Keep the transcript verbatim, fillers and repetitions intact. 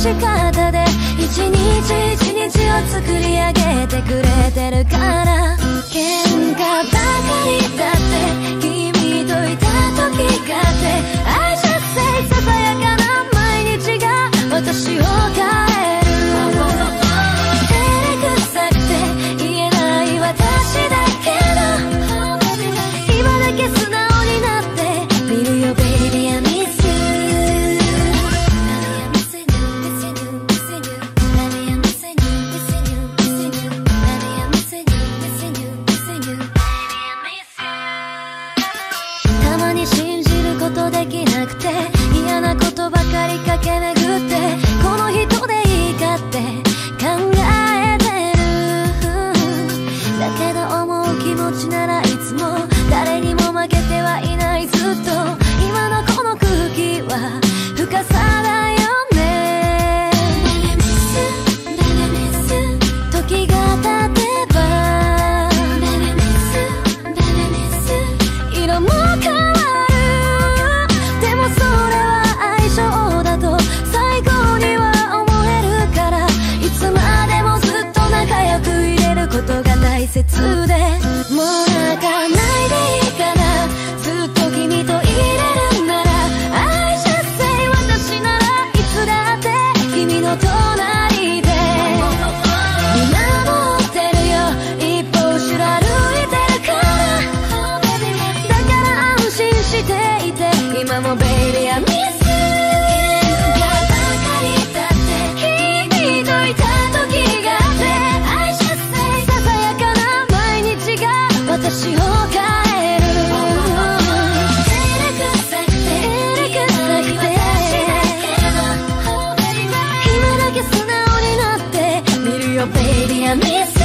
し方で一日一日を作り上げてくれてるから、喧嘩ばかりだって君といた時があって、 I just say ささやかな毎日が私を変える。照れくさくて言えない私だけど、今だけ素直になって見るよ baby I miss you。たまに信じることできなくて、嫌なことばかり駆け巡って、この人でいいかって考えてる。だけど思う気持ちならいつも誰にも負けてはいない。ずっと今のこの空気は深さだよね。時が経てば色も変わる。でもそれは相性だと最後には思えるから、いつまでもずっと仲良くいれることが大切で、もう泣かないでいいかな、ずっと君といれるなら。 I just say 私ならいつだって君の隣で見守ってるよ、一歩後ろ歩いてるから。だから安心していて今も baby I miss you。 ばかりだって君といた時があって、 I just say ささやかな毎日が私を変える。照れくさくて照れくさくて今だけ素直になって見るよ baby I miss you。